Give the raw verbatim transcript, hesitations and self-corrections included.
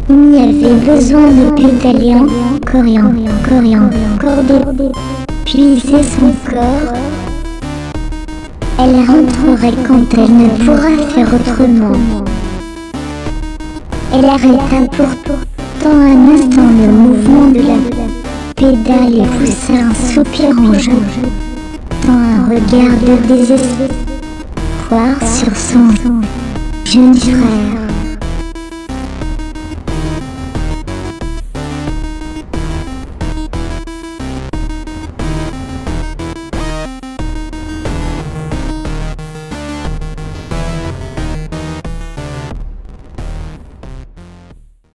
n'y avait besoin de pédaler encore et encore et encore d'épuiser son corps. Elle rentrerait quand elle ne pourra faire autrement. Elle arrêta pourtant un instant le mouvement de la pédale et poussa un soupir en jetant un regard de désespoir sur son jeune frère.